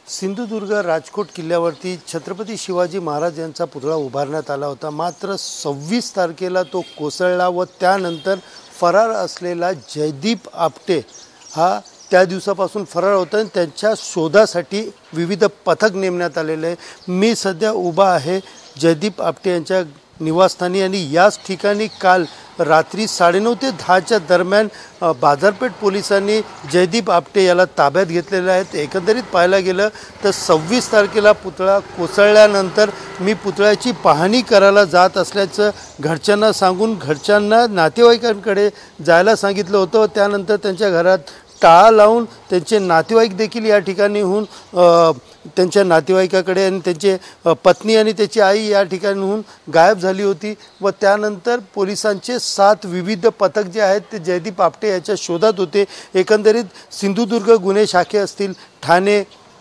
सिंधुदुर्ग राजकोट किल्ल्यावरती छत्रपती शिवाजी महाराज यांचा पुतळा उभारण्यात आला होता। मात्र 26 तारखेला तो कोसळला व त्यानंतर फरार असलेला जयदीप आपटे हा त्या दिवसापासून फरार होता आणि त्यांच्या शोधासाठी विविध पथक नेमण्यात आलेले आहे। मी सध्या उभा आहे जयदीप आपटे यांच्या निवासस्थानी आणि याच ठिकाणी काल रात्री 9:30 ते 10च्या दरम्यान बाजारपेठ पोलिसांनी जयदीप आपटे याला ताब्यात घेतलेले आहे। एकंदरीत पाहायला गेलं तर 26 तारखेला पुतळा कोसळल्यानंतर मी पुतळ्याची पाहणी करायला जात असल्याचं घरच्यांना सांगून घरच्यांना नातेवाईकांकडे जायला सांगितलं होतं व त्यानंतर त्यांच्या घरात टाळा लावून त्यांचे नातेवाईक देखील या ठिकाणीहून त्यांच्या नातेवाईकाकडे आणि त्यांचे पत्नी आणि त्याची आई या ठिकाणीहून गायब झाली होती व त्यानंतर पोलिसांचे 7 विविध पथक जे आहेत ते जयदीप आपटे याच्या शोधात होते। एकंदरीत सिंधुदुर्ग गुन्हे शाखे असतील, ठाणे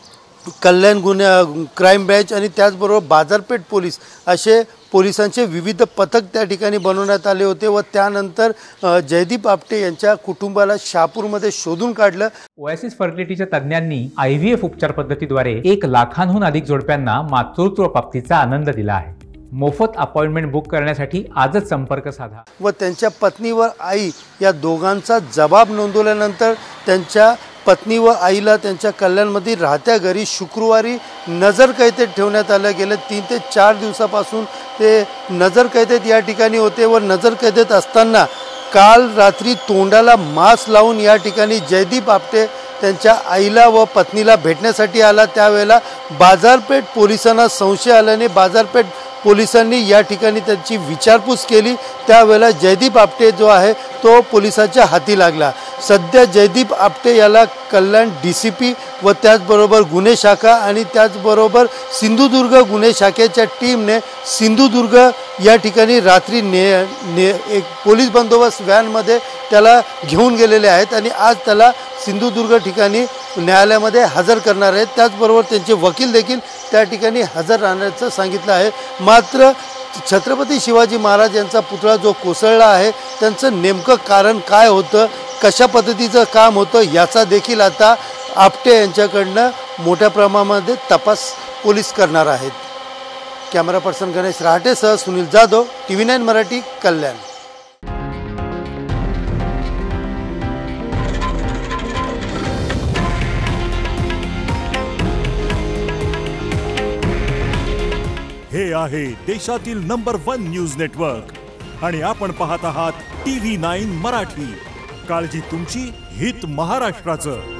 कल्याण गुन्हे क्राईम ब्रँच आणि त्याचबरोबर बाजारपेठ पोलीस असे पोलिसांचे विविध पथक त्या ठिकाणी बनवण्यात आले होते व त्यानंतर जयदीप आपटे यांच्या कुटुंबाला शहापूरमध्ये शोधून काढलं। ओएसिस फर्टिलिटीच्या तज्ञांनी IVF उपचार पद्धतीद्वारे 1 लाखांहून अधिक जोडप्यांना मातृत्व प्राप्तीचा आनंद दिला आहे। मोफत अपॉइंटमेंट बुक करण्यासाठी आजच संपर्क साधा। व त्यांच्या पत्नी व आई या दोघांचा जबाब नोंदवल्यानंतर त्यांच्या पत्नी व आईला त्यांच्या कल्याणमध्ये राहत्या घरी शुक्रवारी नजरकैदेत ठेवण्यात आलं। गेले 3 ते 4 दिवसापासून ते नजरकैदेत या ठिकाणी होते व नजरकैदेत असताना काल रात्री तोंडाला मास्क लावून या ठिकाणी जयदीप आपटे त्यांच्या आईला व पत्नीला भेटण्यासाठी आला। त्यावेळेला बाजारपेठ पोलिसांना संशय आल्याने बाजारपेठ पोलिसांनी या ठिकाणी त्यांची विचारपूस केली। त्यावेळेला जयदीप आपटे जो आहे तो पोलिसांच्या हाती लागला। सध्या जयदीप आपटे याला कल्याण DCP व त्याचबरोबर गुन्हे शाखा आणि त्याचबरोबर सिंधुदुर्ग गुन्हे शाखेच्या टीमने सिंधुदुर्ग या ठिकाणी रात्री एक पोलीस बंदोबस्त व्हॅनमध्ये त्याला घेऊन गेलेले आहेत आणि आज त्याला सिंधुदुर्ग ठिकाणी न्यायालयामध्ये हजर करणार आहेत। त्याचबरोबर त्यांचे वकील देखील त्या ठिकाणी हजर राहण्याचं सांगितलं आहे। मात्र छत्रपती शिवाजी महाराज यांचा पुतळा जो कोसळला आहे त्यांचं नेमकं कारण काय होतं, कशा पद्धतीचं काम होतं याचा देखील आता आपटे यांच्याकडनं मोठ्या प्रमाणामध्ये तपास पोलीस करणार आहेत। कॅमेरा पर्सन गणेश रहाटेसह सुनील जाधव, TV9 मराठी, कल्याण। हे आहे देशातील नंबर 1 न्यूज नेटवर्क आणि आपण पाहत आहात TV9 मराठी। काळजी तुमची, हित महाराष्ट्राचं।